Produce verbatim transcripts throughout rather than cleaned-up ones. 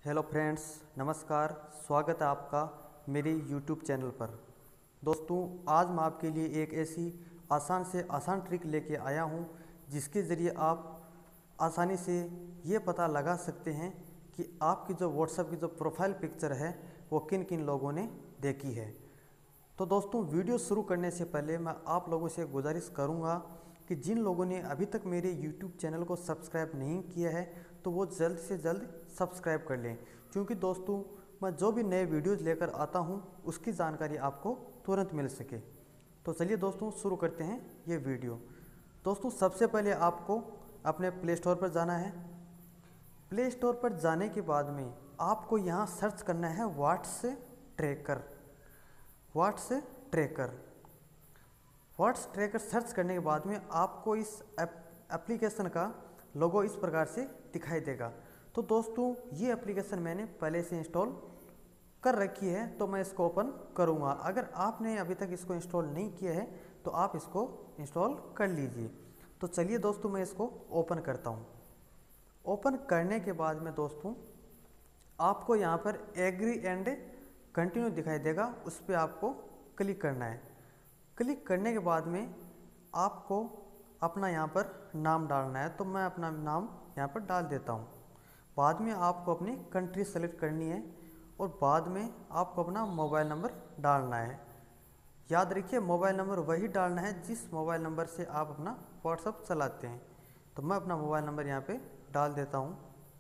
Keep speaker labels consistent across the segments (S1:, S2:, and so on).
S1: Hello friends, नमस्कार। स्वागत है आपका मेरे यूट्यूब चैनल पर। दोस्तों, आज मैं आपके लिए एक ऐसी आसान से आसान ट्रिक लेके आया हूँ जिसके ज़रिए आप आसानी से ये पता लगा सकते हैं कि आपकी जो व्हाट्सएप की जो प्रोफाइल पिक्चर है वो किन किन लोगों ने देखी है। तो दोस्तों, वीडियो शुरू करने से पहले मैं आप लोगों से गुजारिश करूंगा कि जिन लोगों ने अभी तक मेरे यूट्यूब चैनल को सब्सक्राइब नहीं किया है तो वो जल्द से जल्द सब्सक्राइब कर लें, क्योंकि दोस्तों मैं जो भी नए वीडियोज़ लेकर आता हूं उसकी जानकारी आपको तुरंत मिल सके। तो चलिए दोस्तों, शुरू करते हैं ये वीडियो। दोस्तों, सबसे पहले आपको अपने प्ले स्टोर पर जाना है। प्ले स्टोर पर जाने के बाद में आपको यहाँ सर्च करना है whats tracker. Whats tracker whats tracker search करने के बाद में आपको इस एप्लीकेशन का लोगो इस प्रकार से दिखाई देगा। तो दोस्तों, ये एप्लीकेशन मैंने पहले से इंस्टॉल कर रखी है, तो मैं इसको ओपन करूँगा। अगर आपने अभी तक इसको इंस्टॉल नहीं किया है तो आप इसको इंस्टॉल कर लीजिए। तो चलिए दोस्तों, मैं इसको ओपन करता हूँ। ओपन करने के बाद में दोस्तों आपको यहाँ पर एग्री एंड कंटिन्यू दिखाई देगा, उस पर आपको क्लिक करना है। क्लिक करने के बाद में आपको अपना यहाँ पर नाम डालना है, तो मैं अपना नाम यहाँ पर डाल देता हूँ। बाद में आपको अपनी कंट्री सेलेक्ट करनी है और बाद में आपको अपना मोबाइल नंबर डालना है। याद रखिए, मोबाइल नंबर वही डालना है जिस मोबाइल नंबर से आप अपना व्हाट्सएप चलाते हैं। तो मैं अपना मोबाइल नंबर यहाँ पे डाल देता हूँ।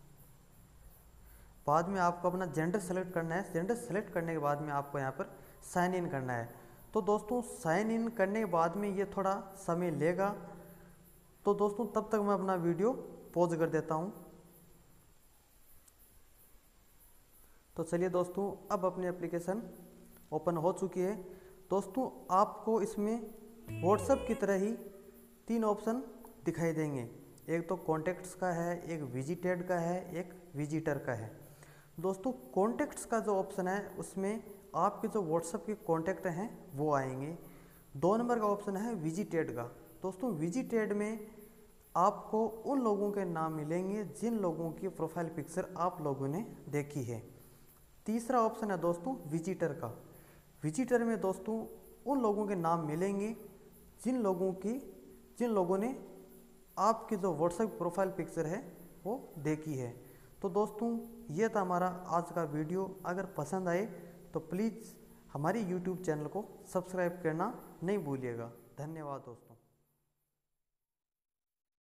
S1: बाद में आपको अपना जेंडर सेलेक्ट करना है। जेंडर सेलेक्ट करने के बाद में आपको यहाँ पर साइन इन करना है। तो दोस्तों, साइन इन करने के बाद में ये थोड़ा समय लेगा, तो दोस्तों तब तक मैं अपना वीडियो पॉज कर देता हूँ। तो चलिए दोस्तों, अब अपनी एप्लीकेशन ओपन हो चुकी है। दोस्तों, आपको इसमें व्हाट्सएप की तरह ही तीन ऑप्शन दिखाई देंगे। एक तो कॉन्टैक्ट्स का है, एक विजिटेड का है, एक विजिटर का है। दोस्तों, कॉन्टैक्ट्स का जो ऑप्शन है उसमें आपके जो व्हाट्सएप के कॉन्टैक्ट हैं वो आएंगे। दो नंबर का ऑप्शन है विजिटेड का। दोस्तों, विजिटेड में आपको उन लोगों के नाम मिलेंगे जिन लोगों की प्रोफाइल पिक्चर आप लोगों ने देखी है। तीसरा ऑप्शन है दोस्तों विजिटर का। विजिटर में दोस्तों उन लोगों के नाम मिलेंगे जिन लोगों की जिन लोगों ने आपकी जो व्हाट्सएप प्रोफाइल पिक्चर है वो देखी है। तो दोस्तों, ये था हमारा आज का वीडियो। अगर पसंद आए तो प्लीज़ हमारी यूट्यूब चैनल को सब्सक्राइब करना नहीं भूलिएगा। धन्यवाद दोस्तों।